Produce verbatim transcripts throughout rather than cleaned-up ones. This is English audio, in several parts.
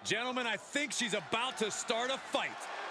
Gentlemen, I think she's about to start a fight.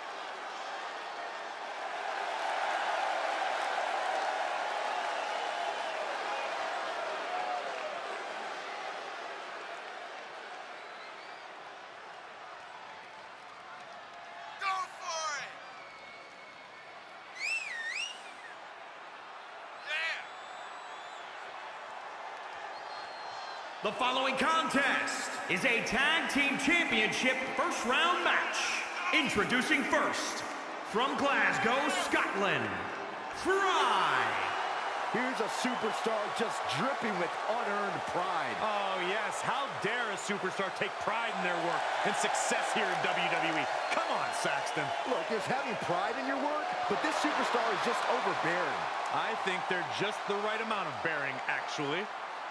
The following contest is a tag team championship first round match. Introducing first, from Glasgow, Scotland, Fry. Here's a superstar just dripping with unearned pride. Oh yes, how dare a superstar take pride in their work and success here in W W E. Come on, Saxton. Look, there's having pride in your work, but this superstar is just overbearing. I think they're just the right amount of bearing, actually.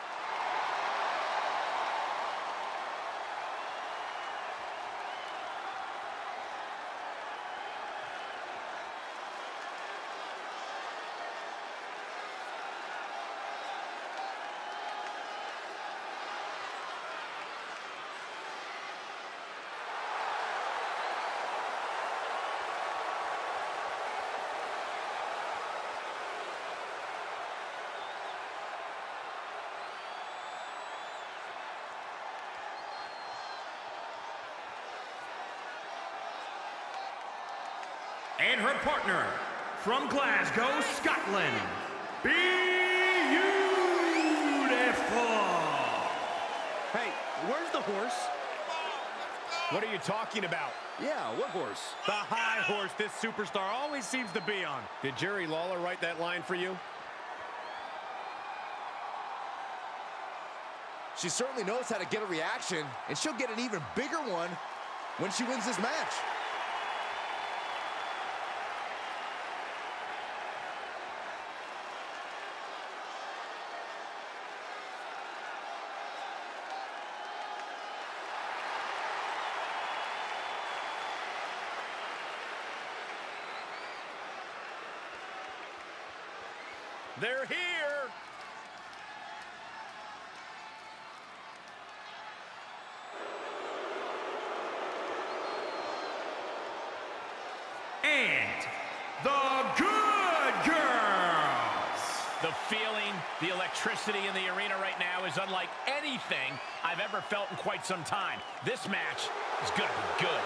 And her partner, from Glasgow, Scotland, Beautiful. Hey, where's the horse? What are you talking about? Yeah, what horse? The high horse this superstar always seems to be on. Did Jerry Lawler write that line for you? She certainly knows how to get a reaction, and she'll get an even bigger one when she wins this match. They're here! And the Good Girls. The feeling, the electricity in the arena right now is unlike anything I've ever felt in quite some time. This match is gonna be good.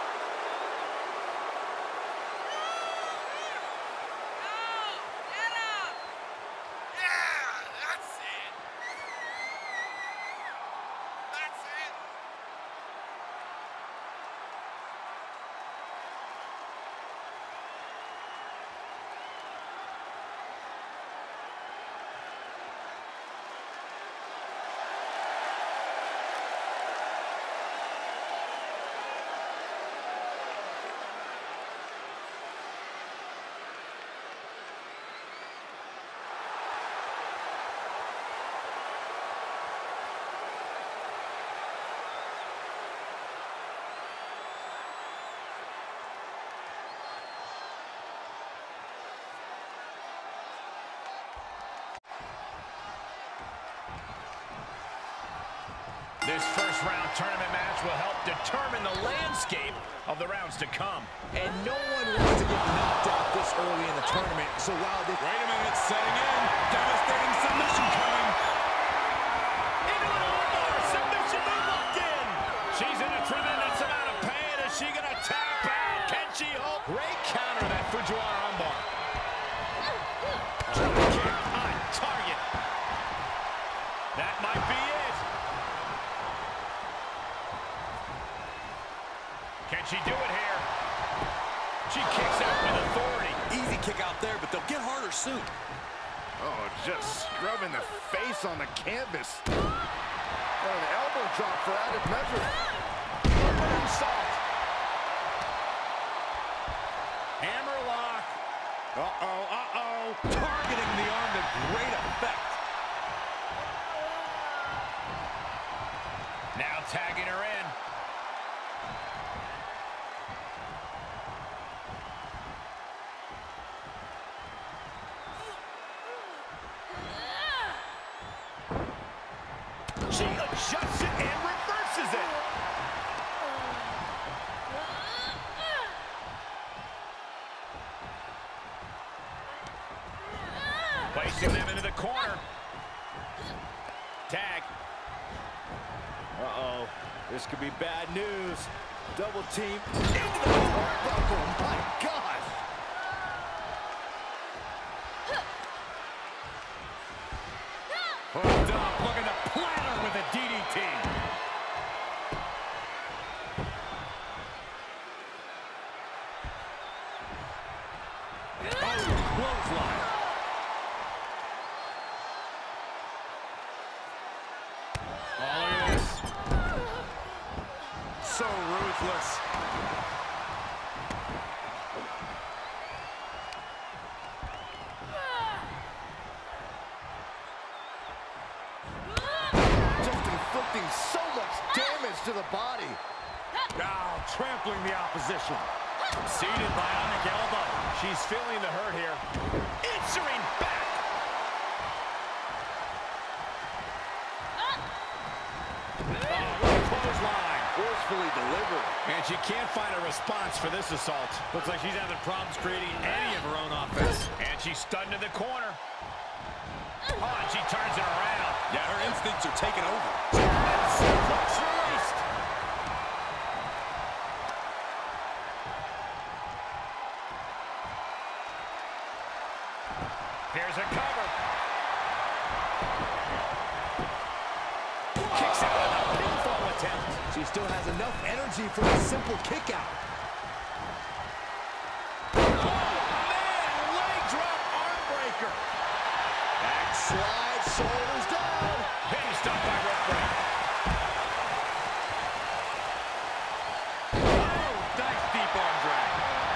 This first round tournament match will help determine the landscape of the rounds to come. And no one wants to get knocked out this early in the tournament, so while they... Wait a minute, setting in. Devastating submission coming. Into an armbar, submission move locked in. She's in a tremendous amount of pain. Is she gonna tap out? Can she hold? Great counter, that Fujiwara armbar. Drop kick on target. That might be it. Can she do it here? She kicks out with authority. Easy kick out there, but they'll get harder soon. Oh, just scrubbing the face on the canvas. Oh, an elbow drop for added measure. Soft. Hammerlock. Uh-oh, uh-oh. Targeting the arm to great effect. Now tagging her in. She adjusts it and reverses it. This could be bad news. Double team Into the turnbuckle. My gosh. Hooked up, looking to platter with a D D T. Oh, clothesline. Oh, look at this. So ruthless. Just inflicting so much damage to the body. Now trampling the opposition. Seated bionic elbow. She's feeling the hurt here. Answering back. Clothesline. Forcefully delivered. And she can't find a response for this assault. Looks like she's having problems creating any of her own offense. And she's stunned in the corner. Oh, and she turns it around. Yeah, her instincts are taking over. Suplex released. Here's a cover. Kicks out with a pinfall attempt. She still has enough energy for a simple kick out. Slide, shoulders down. Hey, stopped by rope break. Oh, nice deep arm drag.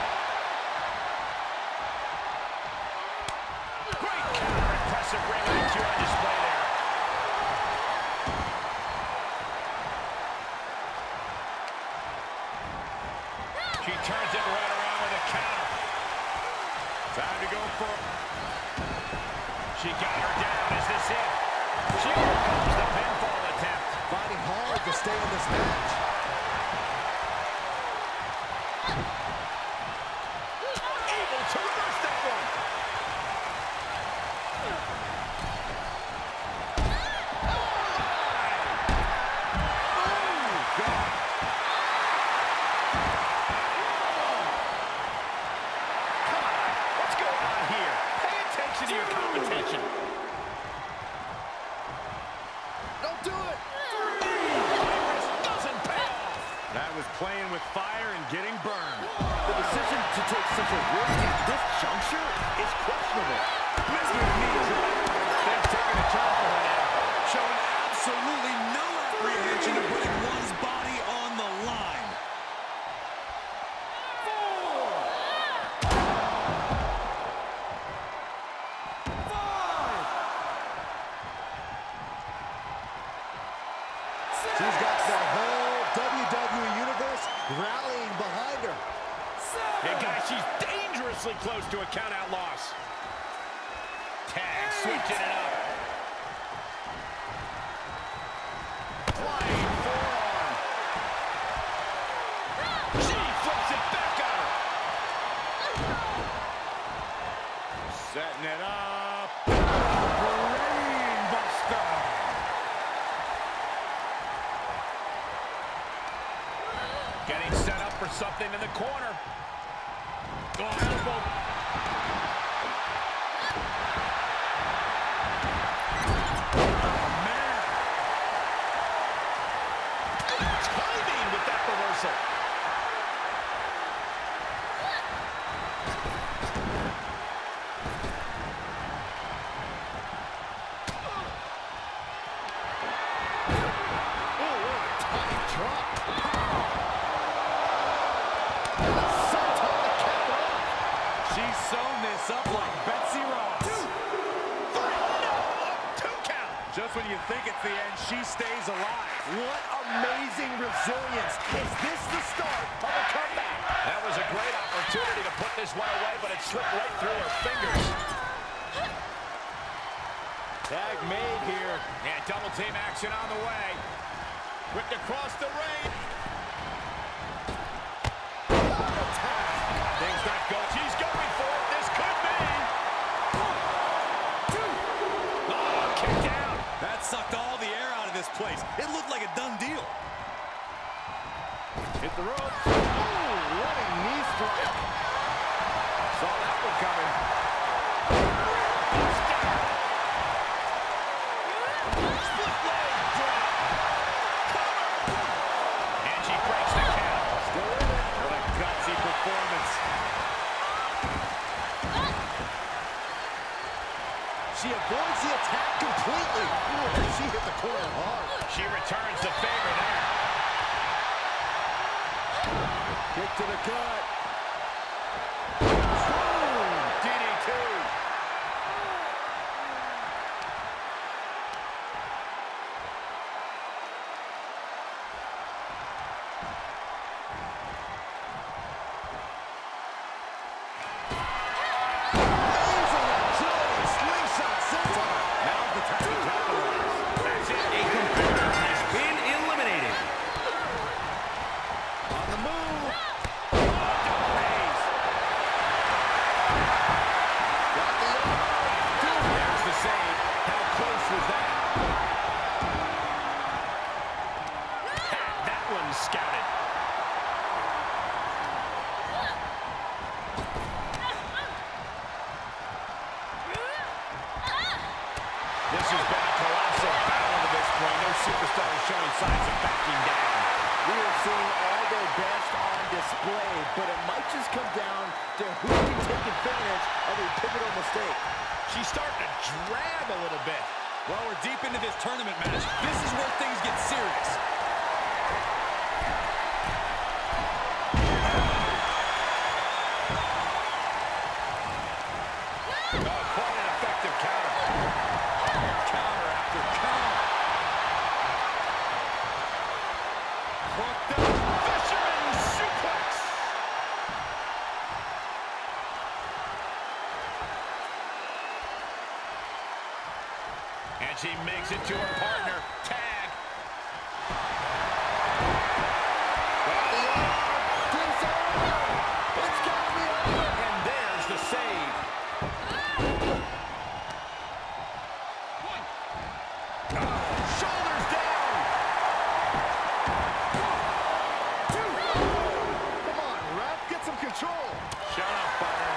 Great counter, impressive ring I Q on display there. She turns it right around with a counter. Time to go for it. She got her down. Is this it? She overcomes the pinfall attempt. Fighting hard to stay in this match. Able to reverse that one. Oh, God. Come on. What's going on here? Pay attention to your competition. Don't do it. Doesn't pay off. That was playing with fire and getting burned. The decision to take such a risk at this juncture is questionable. They've taken a turn for her now. Showing absolutely no apprehension of putting one's body on the line. She's got the whole W W E Universe rallying behind her. Hey, guys, she's dangerously close to a count-out loss. Tag, switching it up. Flying forearm. She flips it back on her. Setting it up. Brain buster. Getting set up for something in the corner. Oh, elbow. Oh, man. Timing with that reversal. Oh, what a tight drop. She's sewn this up like Betsy Ross. Two, three, no, two count. Just when you think it's the end, she stays alive. What amazing resilience. Is this the start of a comeback? That was a great opportunity to put this one away, but it slipped right through her fingers. Tag made here. Yeah, double team action on the way. Whipped across the ring. Things not go. She's going for it. This could be. One, two. Oh, kick down. That sucked all the air out of this place. It looked like a done deal. Hit the ropes. Oh, running knee strike. Saw that one coming. Split leg drop. Cover. And she breaks the count. Still in it. What a gutsy performance. She avoids the attack completely. Ooh, she hit the corner hard. She returns the favor there. Kick to the gut. Boom! D D T. Scouted. This has been a colossal battle to this point. No superstar is showing signs of backing down. We are seeing all their best on display, but it might just come down to who can take advantage of a pivotal mistake. She's starting to drag a little bit. Well, we're deep into this tournament match. This is where things get serious. And she makes it to her partner. Tag. It's got to be over. And there's the save. Oh, shoulders down. Two. Come on, ref. Get some control. Shut up, Byron.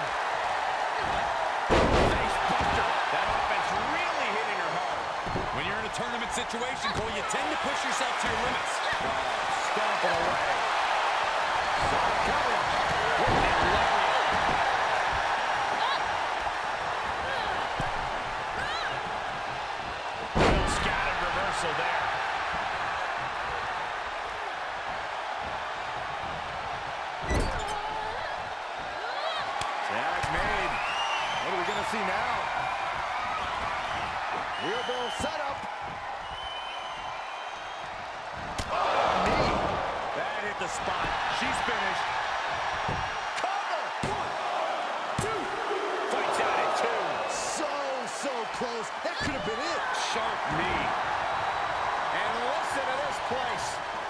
Face buster. That offense really hitting her hard. When you're in a tournament situation, Cole, you tend to push yourself to your limits. Oh, stomping away. Cover. And lariat. Good scattered reversal there. Tag made. What are we going to see now? Wheelbarrow setup. Oh, knee. That hit the spot. She's finished. Cover. One, two. Fights out at two. So, so close. That could have been it. Sharp knee. And listen to this place.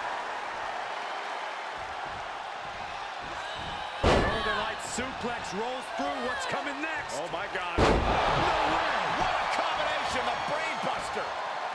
Northern Lights suplex rolls through. What's coming next? Oh, my God. No way. What a combination. The brain buster.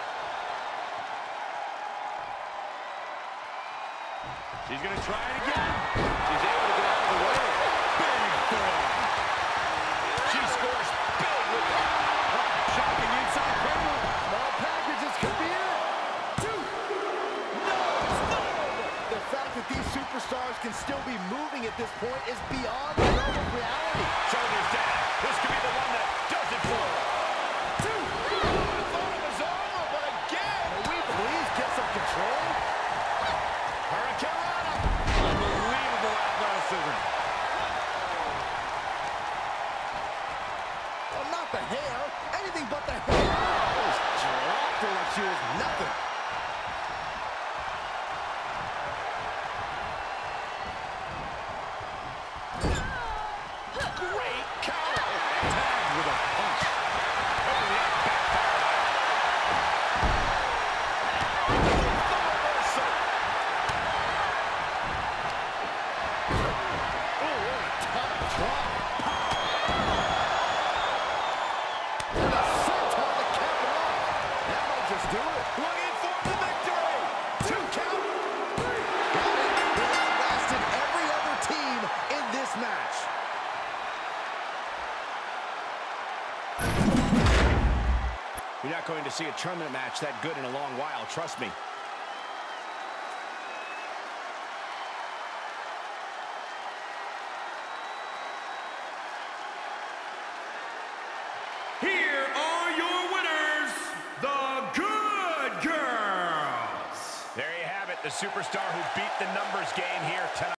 She's going to try it again. She's able to get out of the way. Big form. She scores big with that. Shocking inside cradle. Small packages could be it. Two. No, it's not over. The fact that these superstars can still be moving at this point is beyond the realm of reality. Shoulders down. This could be the one that does it for her. Two. I thought it was over, but again. Can we please get some control? Hurricane. Unbelievable athleticism. Well, not the hair. Anything but the hair. It was dropped her like she was nothing. Great counter. Tagged with a punch. Oh, that backfired. The reversal. Oh, what a top drop. And a senton to cap it off. That might just do it. Looking for the victory. Two count. Got it. You're not going to see a tournament match that good in a long while, trust me. Here are your winners, the Good Girls. There you have it, the superstar who beat the numbers game here tonight.